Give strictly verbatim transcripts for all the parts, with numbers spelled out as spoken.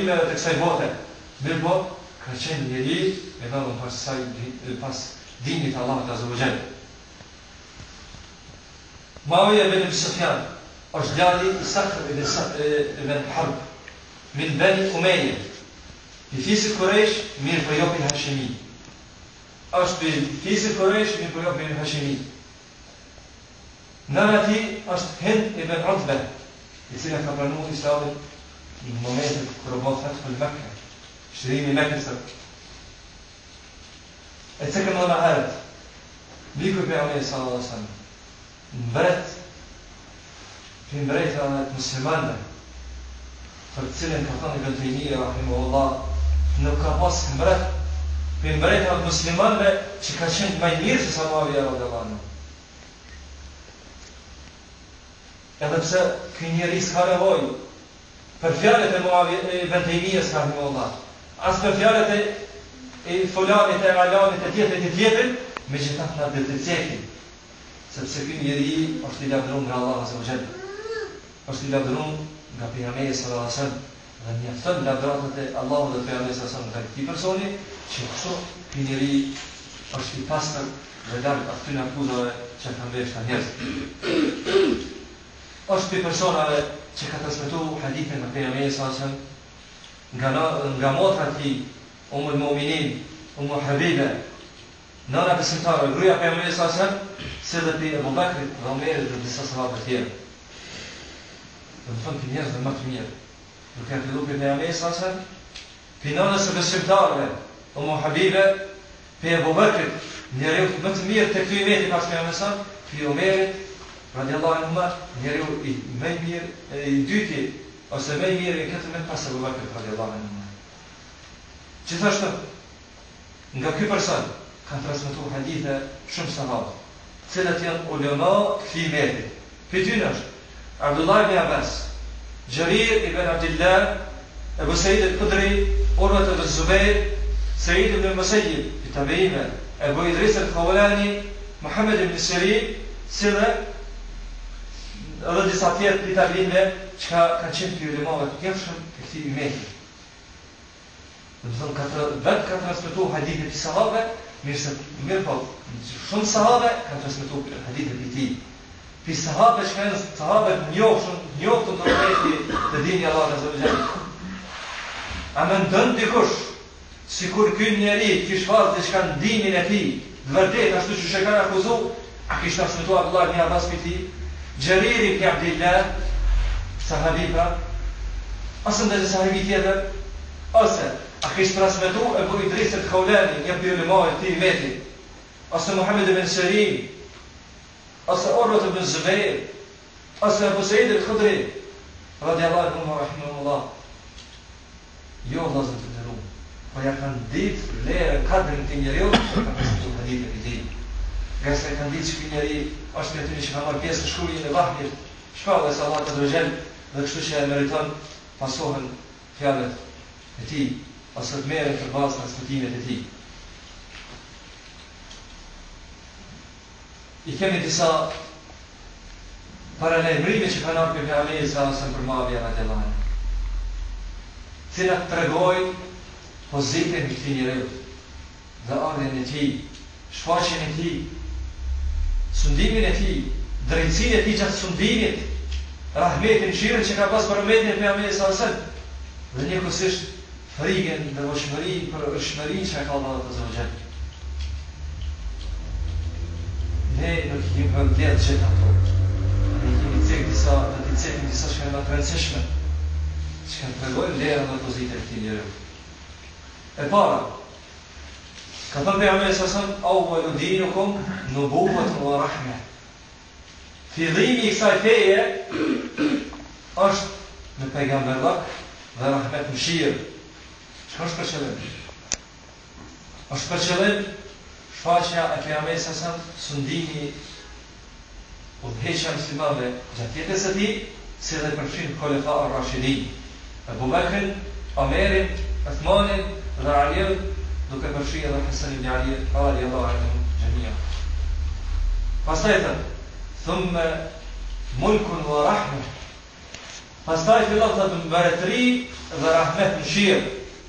të kësaj bote, mirë po, ka qenë njeri e nëllën pas, pas dinit Allahut Azza wa Jall. Muawija ibn Abi Sufjan është djali i Sakhr ibn Harb min Bani Umayya, i fisit Quraysh, mirë po jo bin Hashimi. Është i fisit Quraysh, mirë po jo bin Hashimi. Nëna ti është Hind ibn Utba, i cila ka pranuar Islamin në momentet kër o bëtë Fathul Mekka, shërimi Mekkës. E cekëm në herët, miku i pejgamberit sallallahu alaihi wasallam, mbret, për mbretëra të muslimanëve, për të cilën ka thënë Ibn Taymija rahimahullah, nuk ka pas mbret për mbretëra të muslimanëve që ka qenë më i mirë se sa Muawija radhiyallahu anhu. Edhe pse ky njeri s'ka nevojë për fjalët e Muawija ibn Taymijës rahimahullah, as për fjalët e, e fulanit e alanit e tjetrit e tjetrit, megjithatë na dhe të cekin, sepse ky njeri është i lavdëruar nga Allahu Azza wa Jall, është i lavdëruar nga pejgamberi sallallahu alaihi wasallam, dhe mjafton lavdëratat e Allahut dhe pejgamberit sallallahu alaihi wasallam nga këtij personi, që kështu ky njeri është i pastër dhe larg atyre akuzave që kanë bërë këta njerëz. Është për personave që ka transmetuar hadithe nga pejgamberi sallallahu alaihi wasallam, nga nga motra e tij, Ummul Mu'minin, Ummu Habiba, nëna besimtare, gruaja e pejgamberit sallallahu alaihi wasallam, si dhe për Abu Bakrit dhe Omerit dhe disa sahabë të tjerë. Do të thonë të njerëz dhe më të mirë. Duke filluar për pejgamberin sallallahu alaihi wasallam, për nënës së besimtarëve, Ummu Habiba, për Abu Bakrit, njeriu më të mirë tek ky umeti pas pejgamberit sallallahu alaihi wasallam, për Omerit radiallahu anhu, njeriu i më i mirë i dyti ose më i mirë i këtë më pas Abu Bakrit radiallahu anhu. Gjithashtu, nga ky person kanë transmetuar hadithe shumë sahabë, të cilët janë ulema këtij umeti. Pyetja është Abdullah ibn Abbas, Jarir ibn Abdullah, Abu Sa'id al-Khudri, Urwa ibn Zubair, Sa'id ibn al-Musayyib, tabi'in, Abu Idris al-Khawlani, Muhammad ibn Sirin, sila edhe disa tjerë të tabi'inëve që kanë qenë të ulemave të tjershëm të këtij umeti. Do të thonë ka vetë ka transmetuar hadithe të sahabëve, mirë se mirë po, shumë sahabë kanë transmetuar hadithe të tij. Pi sahabë që kanë sahabë njohur, njohur të drejtë të dini Allahu Azza wa Jalla. A mendon dikush sikur ky njeri kish pas diçka në dinin e tij, të vërtetë ashtu siç e kanë akuzuar, a kishte transmetuar Abdullah ibn Abbas për ti? Jarir ibn Abdullah, sahabi pra, ose ndonjë sahabi tjetër, ose a kishte transmetuar Abu Idris al-Khawlani, një prej ulemave të umeti, ose Muhammad ibn Sirin, ose Urwa ibn Zubair, ose Abu Sa'id al-Khudri, radiallahu anhu rahimahullah. Jo vëllezër të nderuar, po ja kanë ditë lerë kadrin të njeriu që ka transmetuar hadithe të tij. Nga se kanë ditë që ky njeri është me ty që ka marrë pjesë në shkruajin e vahjit, shpallës se Allah Azza wa Jall, dhe kështu që e meriton pasohen fjalët e tij, ose të merren për bazë transmetimet e tij. I kemi disa paralajmërime që kanë ardhur nga Allahu sallallahu alaihi wasallam për Muawija radhiyallahu anhu, të cilat tregojnë pozitën e këtij njeriu, dhe ardhen e tij, shfaqjen e tij, sundimin e tij, drejtsinë e tij gjatë sundimit, rahmetin, shirën që ka pas për umetin e pejgamberit sallallahu alaihi wasallam, dhe njëkohësisht frikën dhe vëshmërinë për vëshmërinë që ka Allahu Azza wa Jall. Ne nuk i kemi vëndjet gjithë ato. Ne i kemi cekë disa, dhe t'i cekim disa që kanë të rëndësishme, që kanë të regojnë lera dhe pozitë e këtij njeriu. E para, ka thënë pejgamberi sallallahu alaihi wasallam, awwalu dinukum nubuwwatun wa rahmah. Fillimi i kësaj feje është në pejgamberllok dhe rahmet, mëshirë. Çka është për qëllim? Është për qëllim shfaqja e pejgamberit sallallahu alaihi wasallam, sundimi udhëheqja e muslimanëve gjatë jetës së tij, si dhe përfshin Khulafa ar-Rashidin, Abu Bakrin, Omerin, Uthmanin dhe Aliun, duke përfshirë edhe Hasan ibn Ali radhiyallahu anhum jami'a. Pastaj thënë, thumma mulkun wa rahmah, Pastaj fillon thot mbretëri dhe rahmet mëshirë.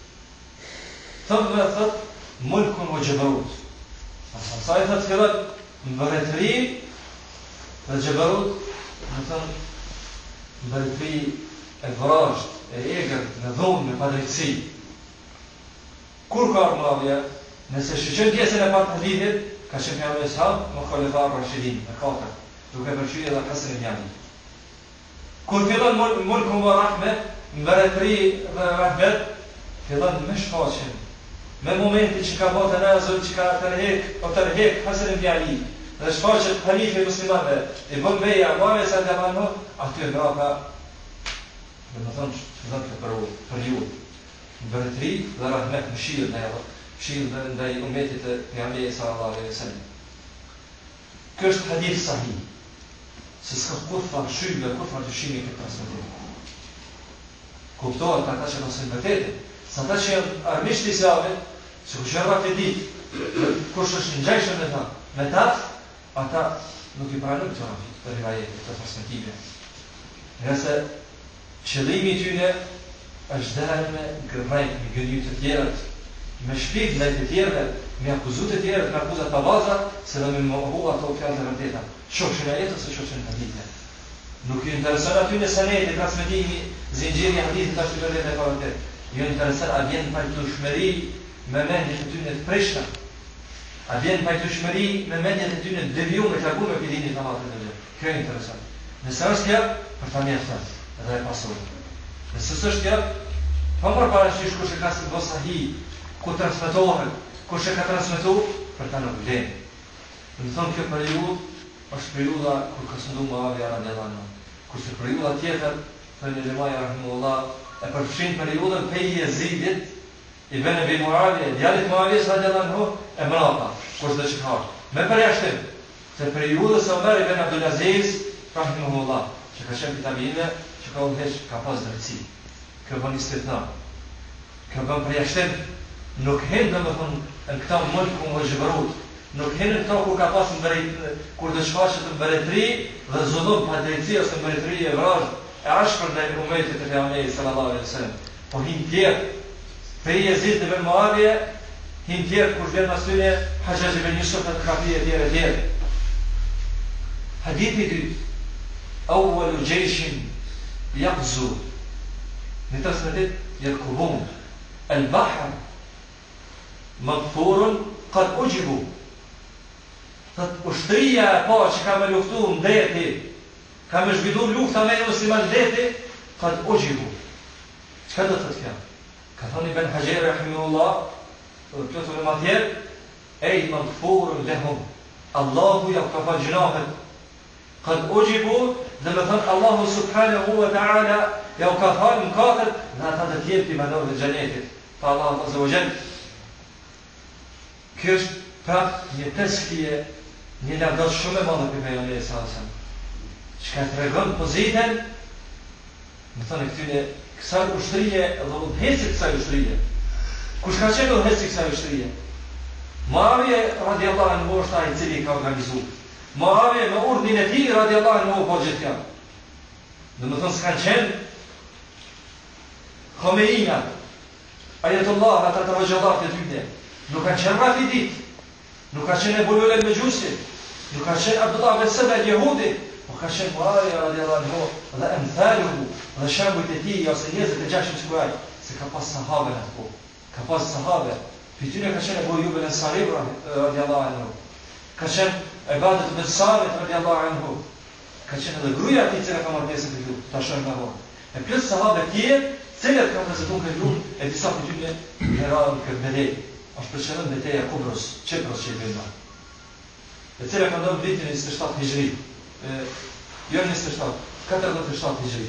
Thot dhe thot mulkun wa jabarut. Pastaj thot fillon mbretëri dhe jabarut, do thon mbretëri e vrasht, e egër, në dhunë, me padrejtësi. Kur ka Muavija, nëse shqyqen pjesën e partë hadithit, ka qenë pejgamberi ishaq, më khalifa Rashidin, e katër, duke përfshirë edhe Hasan ibn Ali. Kur fillon mulku wa rahmet, mbretëri dhe rahmet, fillon me shfaqjen, me momenti që ka bërë tanazull, që ka tërhek, o tërhek Hasan ibn Ali, dhe shfaqet halife muslimanëve, i bën beja Muavija sallallahu anhu, aty mbrapa, dhe më thonë që fillon këtë periudhë. Mbretëri dhe rahmet mëshirë ndaj mëshirë ndaj umetit të pejgamberit sallallahu alaihi wasallam. Ky është hadith sahih. Se s'ka kurrë shybë, kurrë dyshimi këtë transmetim. Kuptohet ata që nëse vërtetë, sa ata që janë armiqtë të Islamit, sikur që rrafë ditë, kush është në ngjashëm me ta, me ta, ata nuk i pranojnë këtë rrafë, të rivajetit, të transmetime. Nëse qëllimi i tyre është dhe me gërrejt, me gënjy të tjerët, me shpik ndaj të tjerëve, me akuzu të tjerët, me akuzat të baza, se dhe me mohu ato fjallë të vërteta. Shokshën e jetës e shokshën e hadithit. Nuk ju intereson aty në saneti, transmetimi, zinxhiri i hadithit ashtu të vërtet e pa vërtet. Ju intereson a vjen pajtueshmëri me mendjet e tyre të prishta. A vjen pajtueshmëri me mendjet e tyre të devijuar të laguar me dinit të Allahut të Madh. Kjo intereson. Nëse është kjo, për ta mjaftuar edhe e pasur. Nëse s'është kjo, pa marrë parasysh kush e ka si do sahih, ku transmetohet, kush e ka transmetuar, për ta nuk vlen. Do të thonë kjo periudhë është periudha kur ka sundu Muavija radhiyallahu anhu. Kurse periudha tjetër, thënë Ulemaja rahimahullah, e përfshin periudhën pej Jezidit, Ibn Abi Muavija, djalit Muavijës radhiyallahu anhu, e mbrapa, kush do të shkojë. Me përjashtim të periudhës së Omer ibn Abdul Aziz rahimahullah, që ka qenë tabiine, që ka udhëheq ka pas drejtësi. Kjo bën istithna. Kjo bën përjashtim, nuk hen domethënë në këta mulku më zhvërut. Nuk hen në këta ku ka pas mbretëri, kur do shfaqet mbretëri dhe zullum pa drejtësi ose mbretëri e vrazhd, e ashpër ndaj umetit të pejgamberit sallallahu alaihi wasallam. Po hin tjerë, për Jezid ibn Muavija, hin tjerë kur vjen asyje Hajjaj ibn Yusuf al-Thaqafi e tjerë e tjerë. Hadithi i dytë, awwalu jayshin yaqzu, në transmetim yarkubun al-bahr maghfurun qad ujibu. Thot ushtria e pa që ka me luftu në deti, ka me zhvidu lufta me një musliman deti, qad ujibu. Çka do të thotë kjo? Ka thoni Ibn Hajar rahimahullah, do të thotë më tjerë, ej maghfurun lahum. Allahu ja ka falë gjunahet. Qad ujibu, dhe me thënë Allahu subhanahu wa ta'ala ja ka falë në katër dhe ata të tjerë të banorëve të xhenetit. Pa Allah azza wa jall. Kjo është prap një teskije, një lavdat shumë e madhe për pejgamberin sallallahu alaihi wasallam. Çka tregon pozitën, më thonë këtyre kësaj ushtrie dhe udhëheci kësaj ushtrie. Kush ka qenë udhëheci kësaj ushtrie? Muavija radhiyallahu anhu është ai i cili ka organizuar. Muavija me urdhnin e tij radhiyallahu anhu po gjithë. Do të thonë s'kan qenë Khomeina, Ayatollah ata të rëgjallat e tyre. Nuk ka qenë Rafidit, nuk ka qenë Ebu Lulel Mejusi, nuk ka qenë Abdullah ibn Saba al-Yahudi, por ka qenë Muavija radhiyallahu anhu dhe amthaluhu dhe shembujt e tij ose njerëzit e gjashtë të kuaj, se ka pas sahabe atë. Ka pas sahabe. Pyetja ka qenë Abu Ayyub al-Ansari radhiyallahu anhu. Ka qenë Ibadat ibn Samit radhiyallahu anhu. Ka qenë edhe gruaja e tij që ka marrë pjesë në lutë, ta shohim më vonë. E plus sahabe të tjerë, cilët kanë vizituar këtë lutë, e disa pyetje në radhë këtë bedel. Është për qëllim betejë Kubros, Çipros që i bëjnë. E cila ka ndodhur vitin njëzet e shtatë hijri. E jo njëzet e shtatë, katërdhjetë e shtatë hijri.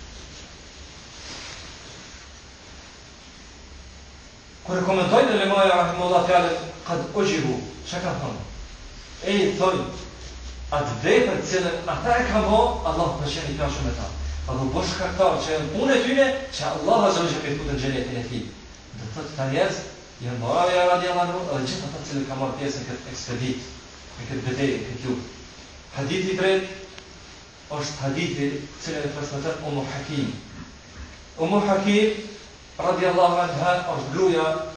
Kur e komentojnë në Ulemaja rahimahullah fjalën qad ujibu, çka ka thonë? E i thonë, atë vepër të cilën ata e kanë bërë, Allah të qenë i kënaqur me ta. Allahu bosh shkaktar që janë punë e tyre, që Allah azza wa jalla i futet në xhenetin e tij. Do thotë ta njerëz janë Muavija radhiyallahu anhu dhe gjithë ata që kanë marrë pjesë në këtë ekspedit, në këtë betejë, këtë luftë. Hadithi i tretë, është hadithi cilën e transmeton Ummu Hakim. Ummu Hakim radiallahu anha është gruaja